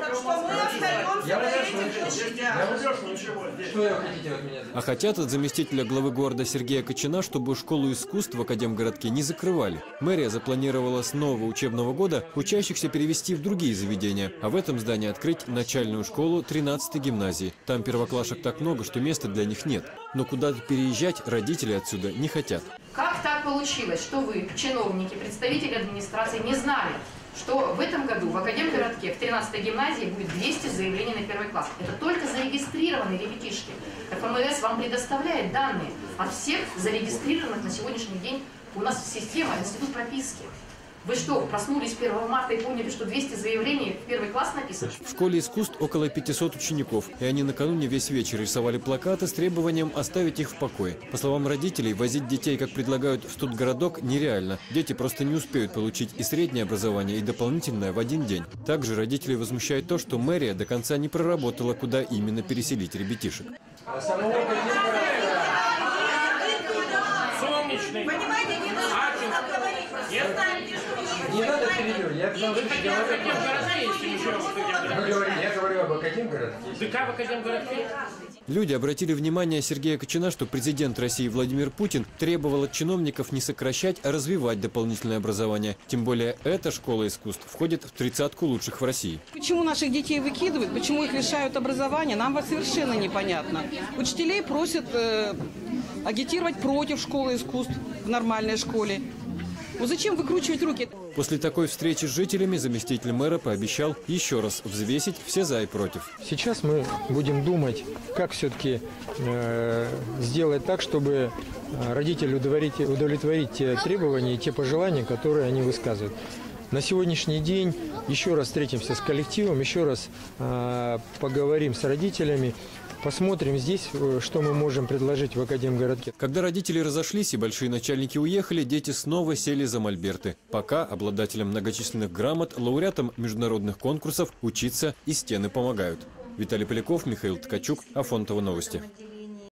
А хотят от заместителя главы города Сергея Кочана, чтобы школу искусств в Академгородке не закрывали. Мэрия запланировала с нового учебного года учащихся перевести в другие заведения, а в этом здании открыть начальную школу 13-й гимназии. Там первоклашек так много, что места для них нет. Но куда-то переезжать родители отсюда не хотят. Как так получилось, что вы, чиновники, представители администрации, не знали, что в этом году в Академгородке в 13-й гимназии будет 200 заявлений на первый класс? Это только зарегистрированные ребятишки. ФМС вам предоставляет данные от всех зарегистрированных на сегодняшний день у нас система, институт прописки. Вы что, проснулись 1 марта и поняли, что 200 заявлений в первый класс написано? В школе искусств около 500 учеников, и они накануне весь вечер рисовали плакаты с требованием оставить их в покое. По словам родителей, возить детей, как предлагают в студгородок, нереально. Дети просто не успеют получить и среднее образование, и дополнительное в один день. Также родителей возмущает то, что мэрия до конца не проработала, куда именно переселить ребятишек. Солнечный. Понимаете, не надо говорить. Не надо перебивать. Я говорю об Академгородке. ДК в Академгородке? Люди обратили внимание Сергея Кочана, что президент России Владимир Путин требовал от чиновников не сокращать, а развивать дополнительное образование. Тем более эта школа искусств входит в 30-ку лучших в России. Почему наших детей выкидывают, почему их лишают образования, нам совершенно непонятно. Учителей просят агитировать против школы искусств в нормальной школе. Ну зачем выкручивать руки? После такой встречи с жителями заместитель мэра пообещал еще раз взвесить все за и против. Сейчас мы будем думать, как все-таки сделать так, чтобы родители удовлетворить те требования и те пожелания, которые они высказывают. На сегодняшний день еще раз встретимся с коллективом, еще раз поговорим с родителями. Посмотрим здесь, что мы можем предложить в Академгородке. Когда родители разошлись и большие начальники уехали, дети снова сели за мольберты. Пока обладателям многочисленных грамот, лауреатам международных конкурсов учиться и стены помогают. Виталий Поляков, Михаил Ткачук, Афонтово новости.